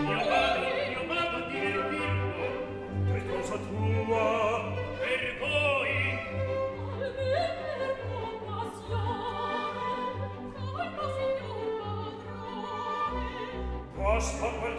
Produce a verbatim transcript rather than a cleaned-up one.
Io vado, io vado a divertirlo. Per cosa tua? Per voi. Almeno per compassione, calma signor padrone. Basta quel